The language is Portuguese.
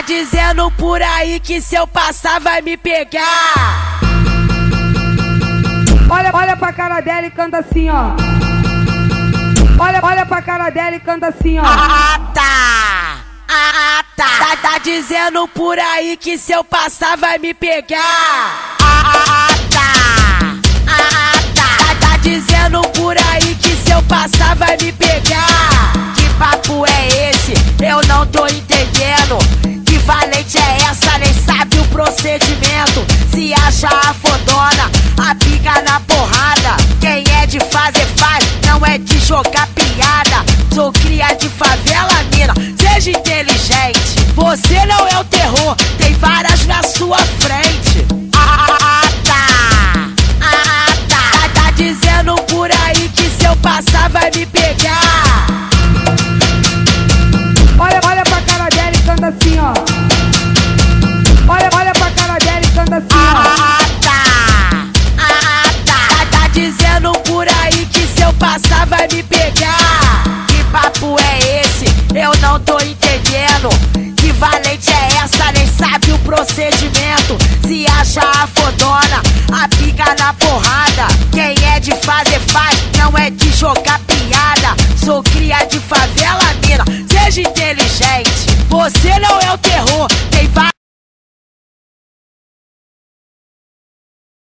dizendo por aí que se eu passar vai me pegar. Olha pra cara dela e canta assim, ó. Olha pra cara dela e canta assim, ó. Tá dizendo por aí que se eu passar vai me pegar. Tá dizendo por aí que se eu passar vai me pegar. Que papo é esse? Eu não tô entendendo. Que valente é essa? Nem sabe o procedimento. Se acha a fodona, a pica na porrada. Quem é de fazer faz, não é de jogar piada. Sou cria de favela, mina, seja inteligente. Você não é o terror, tem várias na sua frente. Tá dizendo por aí que se eu passar vai me pegar. Olha pra cara dela e canta assim, ó. Olha pra cara dela e canta assim, ó. Tá dizendo por aí que se eu passar vai me pegar. Que papo é esse? Eu não tô entendendo. Que valente é essa? Nem sabe o procedimento. Se acha a fodona, a pica na porrada. Quem é de fazer faz, não é de jogar piada.